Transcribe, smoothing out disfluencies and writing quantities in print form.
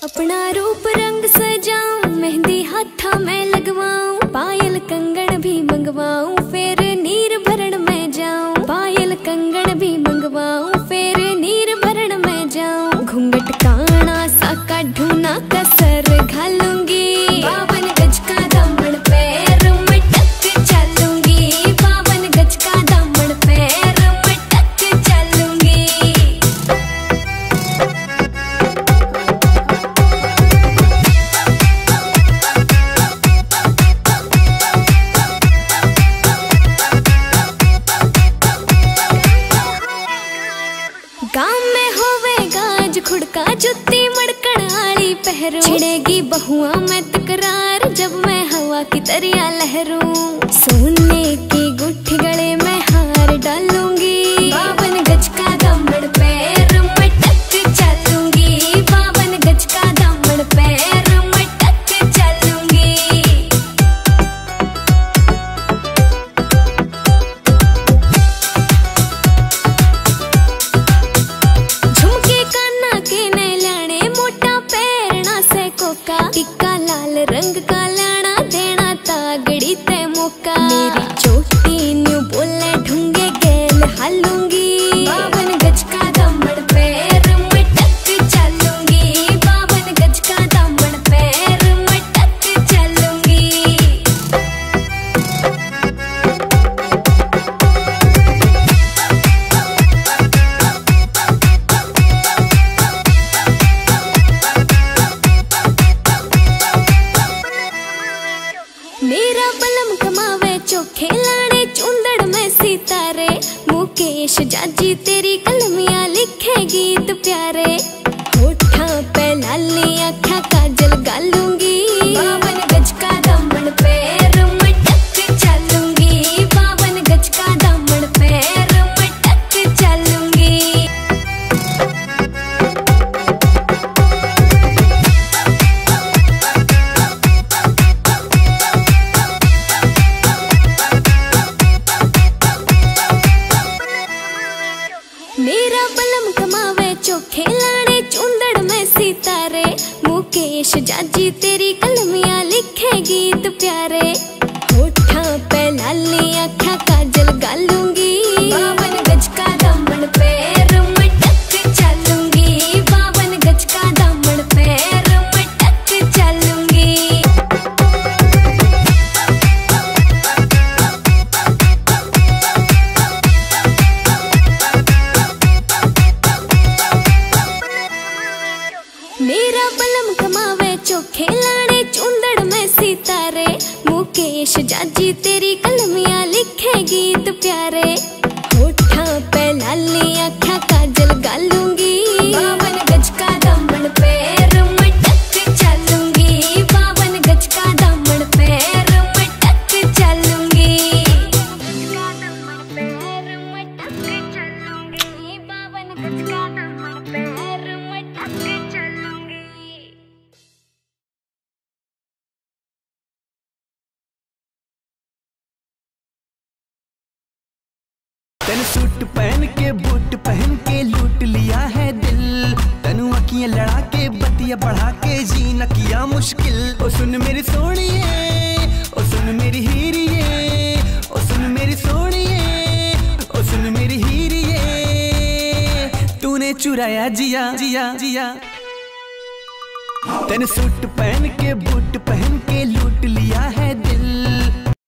अपना रूप रंग सजाऊं, मेहंदी हाथा में लगवाऊं, पायल कंगन भी मंगवाऊं, फिर नीर भरण में जाऊं। पायल कंगन भी मंगवाऊं, फिर नीर भरण में जाऊं। घूंघट काना सा काढूं ना कसर घालूंगी, 52 गज का दामन पैर में टक चलूंगी। 52 गज का दामन पैर में टक चलूंगी। गाँव में होवे गाज खुड़का, जुत्ती मड़कड़ आली पहरू, छिड़ेगी बहुआ में तकरार जब मैं हवा की तरिया लहरूं। सोने की गुट्ठी गले में हार डालूंगी, 52 गज का दामन पैर में टक चलूंगी। 52 गज का दामन पैर में टक चलूंगी। झुमके काना के ने लाने, मोटा पैरना से कोका, टिक्का लाल रंग का लाना, देना तागड़ी ते मौका। मेरी चोटी न्यू बोले ढूंगे गेल हालूंगी, 52 गज का दामन पैर में टक चलूंगी। 52 गज का दामन पैर में टक चलूंगी। मेरा बलम कमावे चोखे लाड़े, चुंदड़ में सितारे, मुकेश जाजी तेरी कलमियां लिखे गीत प्यारे। होठा पे लाली आँखा काजल गालूंगी, 52 गज का दामन पैर में टक चलूंगी। 52 गज का दामन पैर में टक चलूंगी। मेरा बलम कमावे चोखे लाड़े, चुंदड़ में सितारे, मुकेश जाजी तेरी कलमियां लिखे गीत प्यारे। होठा पे लाली आँखा काजल गालूंगी, 52 गज का दामन पैर में टक चलूंगी। 52 गज का दामन पैर में टक चलूंगी। मेरा बलम कमावे चोखे लाड़े, चुंदड़ में सितारे, मुकेश जाजी तेरी कलमियां लिखे गीत प्यारे। होठा पे लाली आँखा काजल गालूंगी, 52 गज का दामन पैर में टक चलूंगी। 52 गज का दामन पैर में टक चलूंगी। 52 गज का दामन पैर में टक चलूंगी। तन सूट पहन के बूट पहन के लूट लिया है दिल, तनु अखियां लड़ा के बतिया बढ़ा के जीना किया मुश्किल। ओ सुन मेरी सोनिए, ओ सुन मेरी हीरिए, ओ सुन मेरी सोनिए, ओ सुन मेरी हीरिए, तूने चुराया जिया जिया जिया। तन सूट पहन के